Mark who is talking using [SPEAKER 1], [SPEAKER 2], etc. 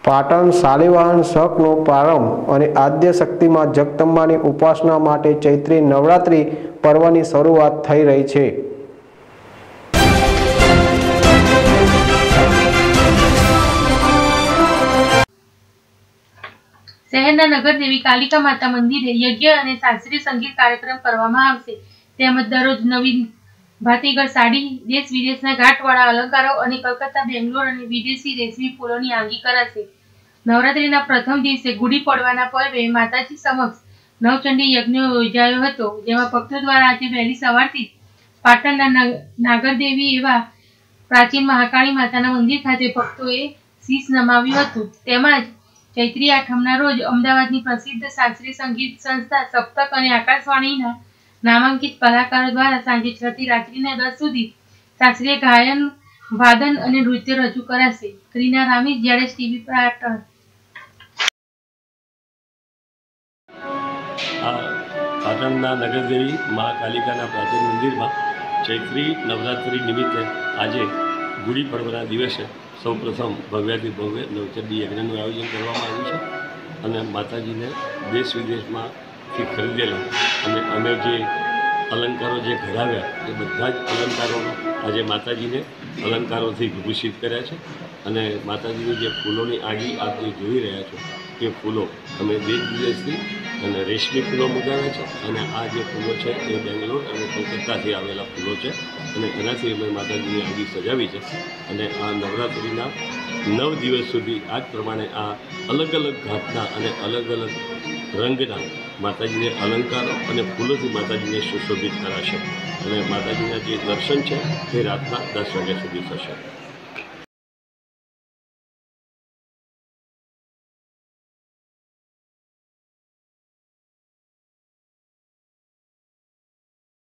[SPEAKER 1] પાટણ શાલિવાહન શકનો પ્રારંભ અને આદ્ય શક્તિમાં જગદંબાની ઉપાસના માટે ચૈત્રી નવરાત્રિ પર્વની શરૂઆત થઈ રહી છે।
[SPEAKER 2] શહેરના નગરદેવી કાલિકા માતા મંદિરે યજ્ઞ અને શાસ્ત્રીય સંગીત કાર્યક્રમ કરવામાં આવશે। તેમજ દરરોજ નવીન ભાતીગળ સાડી, દેશ વિદેશના ઘાટવાળા અલંકારો અને કલકત્તા, બેંગ્લોર અને વિદેશી રેશમી ફૂલોની આંગી કરાશે। નવરાત્રિના પ્રથમ દિવસે ગુડી પડવાના પર્વે માતાજી સમક્ષ નવચંડી યજ્ઞ યોજાયો હતો, જેમાં ભક્તો દ્વારા આજે વહેલી સવારથી પાટણના નાગરદેવી એવા પ્રાચીન મહાકાળી માતાના મંદિર ખાતે ભક્તોએ શીશ નમાવ્યું હતું। તેમજ ચૈત્રી આઠમના રોજ અમદાવાદની પ્રસિદ્ધ શાસ્ત્રીય સંગીત સંસ્થા સપ્તક અને આકાશવાણીના નામાંકિત કલાકારો દ્વારા સાંજે 6 થી રાત્રિના 10 સુધી શાસ્ત્રીય ગાયન, વાદન અને નૃત્ય રજૂ કરાશે। કરીના રામીઝ, જેડેશ ટીવી, પાટણ।
[SPEAKER 3] પાટણના નગરદેવી મા કાલિકાના પ્રાચીન મંદિરમાં ચૈત્રી નવરાત્રિ નિમિત્તે આજે ગુડી પડવાના દિવસે સૌપ્રથમ ભવ્યાથી ભવ્ય નવચંડી યજ્ઞનું આયોજન કરવામાં આવ્યું છે અને માતાજીને દેશ વિદેશમાંથી ખરીદેલા અને અમે જે અલંકારો જે ઘડાવ્યા એ બધા જ અલંકારોનો આજે માતાજીને અલંકારોથી વિભૂષિત કર્યા છે અને માતાજીની જે ફૂલોની આંગી આપ જે જોઈ રહ્યા છો એ ફૂલો અમે દેશ વિદેશથી અને રેશમી ફૂલો મંગાવ્યા છે અને આ જે ફૂલો છે એ બેંગ્લોર અને કોલકાતાથી આવેલા ફૂલો છે અને એનાથી અમે માતાજીની આંગી સજાવી છે અને આ નવરાત્રિના 9 દિવસ સુધી આ જ પ્રમાણે આ અલગ અલગ ઘાટના અને અલગ અલગ રંગના માતાજીને અલંકારો અને ફૂલોથી માતાજીને સુશોભિત કરાશે અને માતાજીના જે દર્શન છે એ રાતના 10 વાગ્યા સુધી થશે।